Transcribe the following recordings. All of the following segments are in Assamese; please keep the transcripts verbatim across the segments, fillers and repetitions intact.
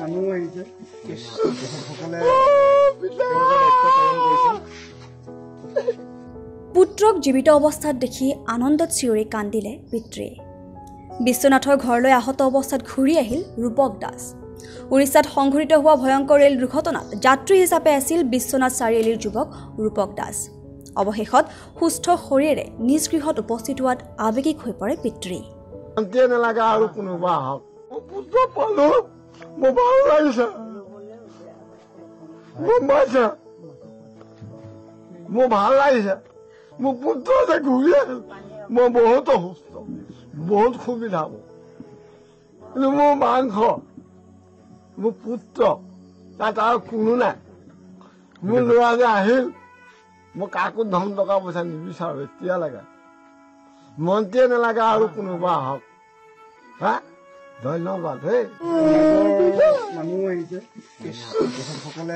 মানুহ আহিছে সকলে পুত্ৰক জীৱিত অৱস্থাত দেখি আনন্দত চিঞৰি কান্দিলে পিতৃয়ে। বিশ্বনাথৰ ঘৰলৈ আহত অৱস্থাত ঘূৰি আহিল ৰূপকদাস। উৰিষ্যাত সংঘটিত হোৱা ভয়ংকৰ ৰেল দুৰ্ঘটনাত যাত্ৰী হিচাপে আছিল বিশ্বনাথ চাৰিআলিৰ যুৱক ৰূপকদাস। অৱশেষত সুস্থ শৰীৰেৰে নিজ গৃহত উপস্থিত হোৱাত আৱেগিক হৈ পৰে পিতৃ। মোৰ ভাল লাগিছে মোৰ পুত্ৰ যে ঘূৰি আহিল মই বহুত সুস্থ বহুত সুবিধা কিন্তু মোৰ মাংস মোৰ পুত্ৰ তাত আৰু কোনো নাই মোৰ ল'ৰা যে আহিল মই কাকো ধন টকা পইচা নিবিচাৰো এতিয়া লাগে মন্ত্ৰীয়ে নালাগে আৰু কোনোবা আহক হা ধন্যবাদ হে মানুহ আহিছে সকলে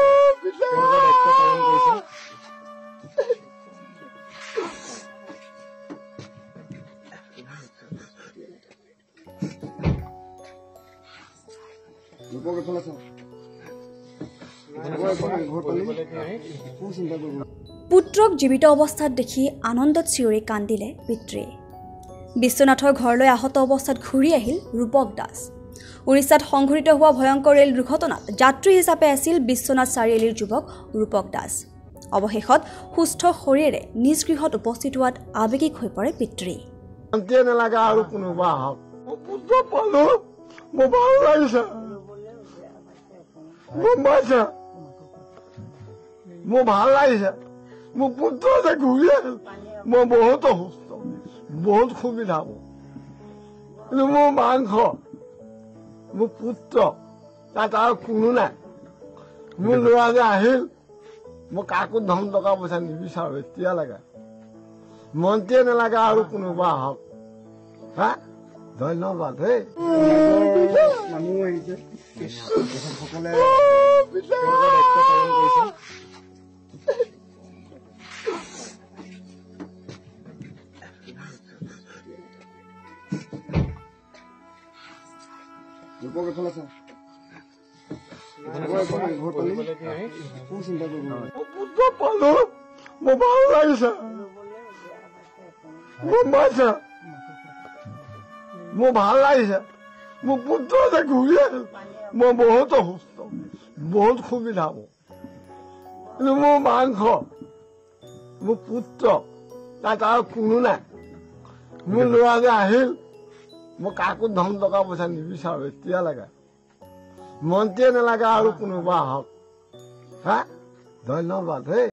পুত্ৰক জীৱিত অৱস্থাত দেখি আনন্দত চিঞৰি কান্দিলে পিতৃয়ে। বিশ্বনাথৰ ঘৰলৈ আহত অৱস্থাত ঘূৰি আহিল ৰূপকদাস। উৰিষ্যাত সংঘটিত হোৱা ভয়ংকৰ ৰেল দুৰ্ঘটনাত যাত্ৰী হিচাপে আছিল বিশ্বনাথ চাৰিআলিৰ যুৱক ৰূপকদাস। অৱশেষত সুস্থ শৰীৰেৰে নিজ গৃহত উপস্থিত হোৱাত আৱেগিক হৈ পৰে পিতৃ। নালাগে আৰু কোনোবা আহক মোৰ পুত্ৰ পালো মোৰ ভাল লাগিছে মোৰ ভাল লাগিছে মোৰ পুত্ৰ যে ঘূৰি আহিল মই বহুত সুস্থ বহুত সুবিধা কিন্তু মোৰ মাংস মোৰ পুত্ৰ তাত আৰু কোনো নাই মোৰ ল'ৰা যে আহিল মই কাকো ধন টকা পইচা নিবিচাৰো এতিয়া লাগে মন্ত্ৰীয়ে নালাগে আৰু কোনোবা আহক হা ধন্যবাদ হে মানুহ আহিছে সকলে পুত্ৰ পালো মোৰ ভাল লাগিছে মোৰ ভাল লাগিছে মোৰ পুত্ৰ যে ঘূৰি আহিল মই বহুত সুস্থ বহুত সুবিধা কিন্তু মোৰ মাংস মোৰ পুত্ৰ তাত আৰু কোনো নাই মোৰ ল'ৰা যে আহিল মই কাকো ধন টকা পইচা নিবিচাৰো এতিয়া লাগে মন্ত্ৰীয়ে নালাগে আৰু কোনোবা আহক হা ধন্যবাদ হে